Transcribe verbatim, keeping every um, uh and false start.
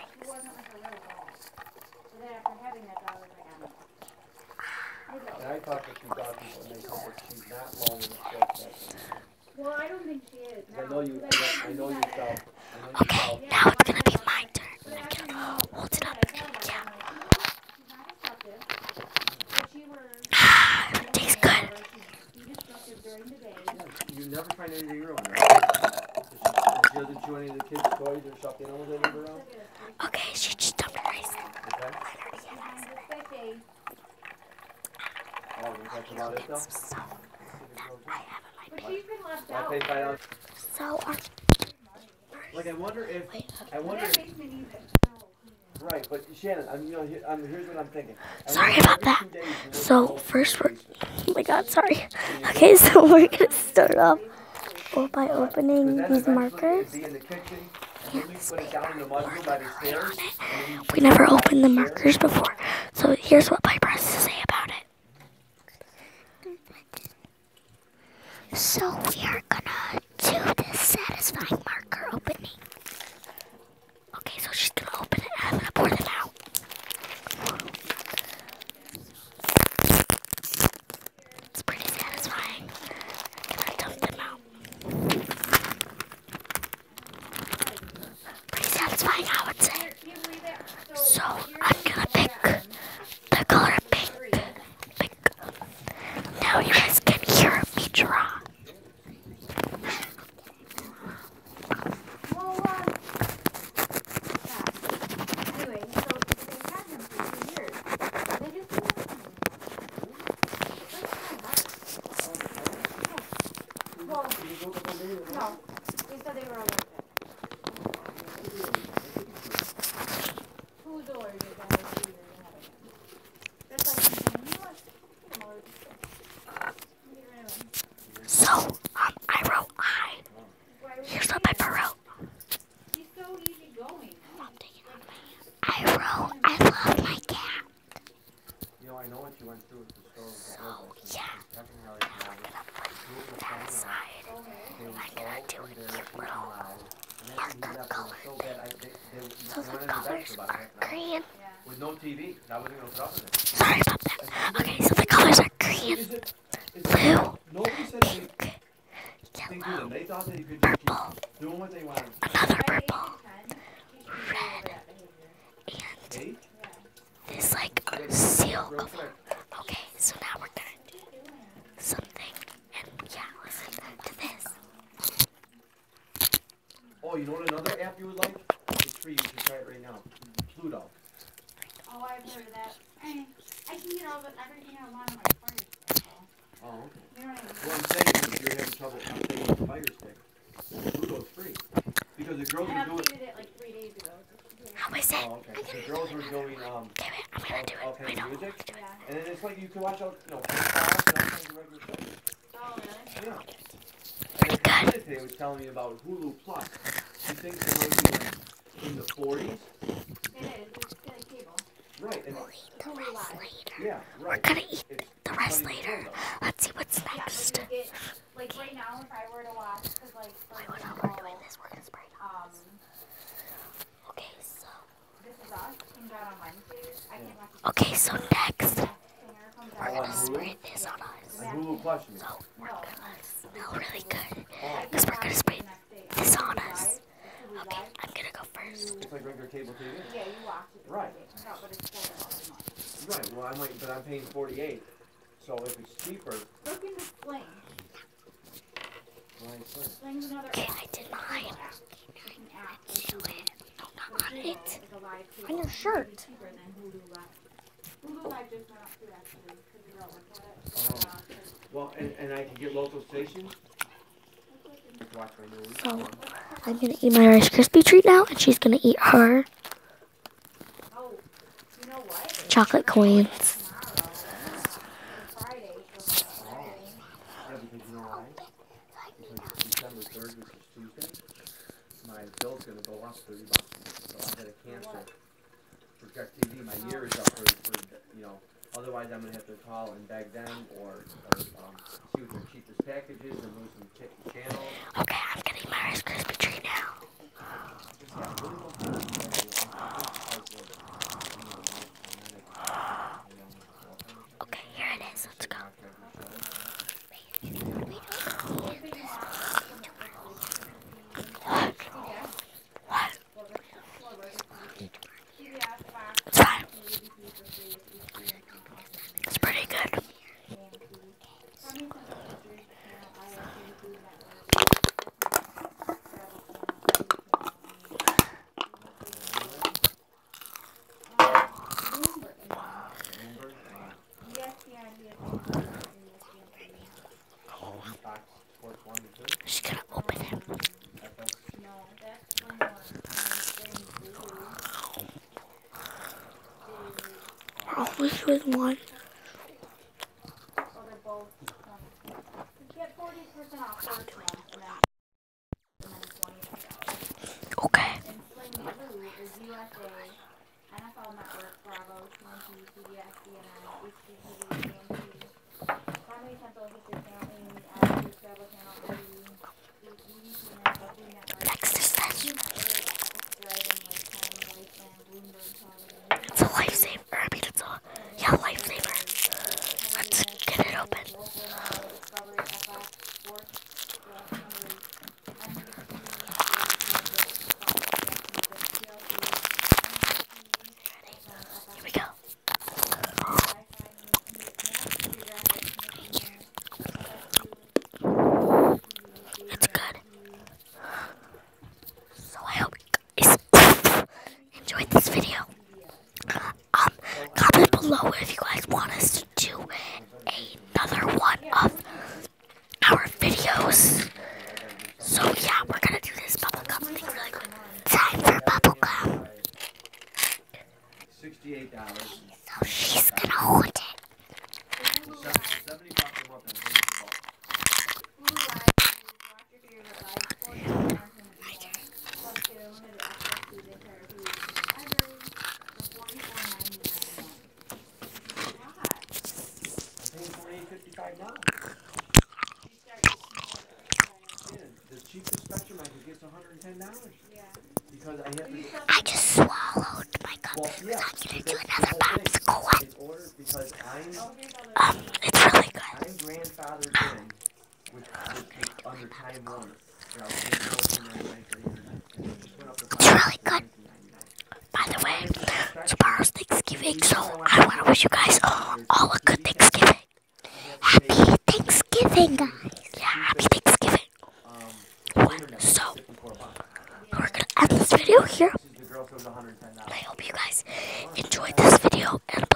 She wasn't like a little doll. So then after having that doll, I was like, I don't know. And I talked to some dog people and they said that she's not low in the sports medicine. Well, I don't think she is. I know you, I know yourself. I know yourself. Okay, now it's gonna be my turn. I'm gonna hold it up to the camera. Ah, it tastes good. You never find anything wrong, right? She doesn't chew any of the kids' toys or stuff they know that leave around? Okay, she just dumped her ice. Okay. Oh, that's about it though? Some stuff that I have in my But she's been left I'll out. pay five dollars. So, um, Like, I wonder if, I wonder That if, makes me need it. right, but Shannon, I'm, you know, here, I'm, here's what I'm thinking. I sorry wonder about if that. every two days you look So, at the first we're, basement. oh my god, sorry. Okay, so we're gonna start off by opening But then these eventually markers. it'd be in the kitchen, and then we put it down in the mudroom by the stairs. and then you We put never it by opened the stairs. markers before, so here's what Piper has to say about it. So we are gonna do this satisfying marker opening. Okay, so she's gonna open it and I'm gonna pour them out. It's pretty satisfying. And I dump them out. Pretty satisfying, I would say. So I'm gonna pick the color pink. Pink. Now you guys can hear me draw. Well, uh, yeah. Anyway, so they had him for two years. They just didn't want him anymore. That's kind of hard. Well, no. They said they were allergic. Who's allergic? I have a fever and having it. That's like me saying, you know what? I'm allergic to it. Get rid of him. So, um, I wrote I. Why would Here's you what do Piper that? wrote. She's so easygoing. I wrote, I love my cat. You know, I know what you went through with the stove. So, yeah. Now I'm gonna put that aside. I'm gonna do a cute little marker color. So the colors are green. With no T V, that wasn't gonna put up with it. Sorry about that. Okay, so the colors are green, Is it, is blue, it, nobody said anything pink, to them. yellow, They thought that you could just purple, keep doing what they wanted. another purple, red, and Eight? this like seal color. Okay, so now we're gonna do something, and yeah, listen to this. Oh, you know what another app you would like? It's free, you can try it right now. Pluto. Oh, I've heard of that. I, I can get all the everything I want on my Fire Stick. Oh, okay. You know what I mean? Well, I'm saying is if you're having trouble updating the Fire Stick, Pluto's free. Because the girls I were doing... updated it like three days ago. How is it? Oh, okay. The girls were doing, um, Okay, wait, I'm gonna do all, all it. kinds Wait, of no, music. Yeah. And then it's like you can watch all, you know, podcasts and all kinds of regular shows. Oh, really? Yeah. Pretty And good. then today was telling me about Hulu Plus. She thinks it might be like in the forties. It is. It's like cable. Right. And We'll eat the rest later. yeah, We're right. gonna eat It's the rest funny later. though. Let's see what's Yeah, next. but you get, like right now, if I were to watch, because like, for Wait, hold on, example, we're doing this. We're gonna spray it. um, Okay, so. This Is Us comes out on Wednesdays. I can't watch it. Okay, so next, Singer comes we're out gonna on spray this on us. And Hulu Plus, you mean? So, we're No, gonna smell really good. Oh, Because we're gonna spray this on us. Hulu Okay, Live. I'm gonna go first. it's like regular cable T V. Yeah, you watch it. Right. It comes out, but it's four dollars a month. Right. Well, I'm like, but I'm paying forty-eight. So if it's cheaper, Look into Sling. why it's less? Sling's another Okay, app. I did mine. It's an app. Show it. No, not on Hulu it. is a live On cable. your shirt. It's cheaper than Hulu Live. Hulu Live just went up too, actually, because the girl looked at it. Uh, 'cause Well, and, and I can get local stations. Watch my news. So, I'm gonna eat my Rice Krispie treat now, and she's gonna eat her Oh, you know what? chocolate coins. Tomorrow, uh, Friday, she'll have a wedding. Yeah, because you know why? Because December third, which is Tuesday, my bill's gonna go up thirty bucks. So I gotta cancel Project T V. My year is up for, for, you know, otherwise I'm gonna have to call and beg them or, or um, see what their cheapest package is and move some ch- channels. Okay, I'm gonna eat my Rice Krispie treat now. Yeah, really don't care. always with one. Oh, they're both. Um, get forty percent off first month, and then, and then twenty-five dollars. Okay. And Sling Blue is U S A, N F L Network, Bravo, T N T, C B S, C N N, H G T V, A M C, Comedy Central, History Channel, A and E, Attitude, Travel Channel, A B C Network, Food Network, Next is this. Food Network, Driving, Lifetime, Life, and Bloomberg Television. It's a lifesaver. I mean, it's a, yeah, lifesaver. Let's get it open. Here we go. It's good. So I hope you guys enjoyed this video. Um, comment below if you guys want us to do another one of our videos. So yeah, we're gonna do this bubblegum thing really quick. Time for bubblegum. Sixty-eight dollars. So she's gonna hold it. Seventy bucks a month and thirty bucks. The cheapest spectrum I could get is one hundred ten dollars. Yeah. Because I have to. I just swallowed my cup. Well, I'm yeah. gonna do another popsicle one. In order, because I'm, Um, it's really good. I'm grandfathered in with, with, with under Time Warner. You know, it's really good. By the way, tomorrow's Thanksgiving, so I want to wish you guys all a good Thanksgiving. Happy Thanksgiving, guys. Yeah, happy Thanksgiving. So, we're going to end this video here. I hope you guys enjoyed this video, and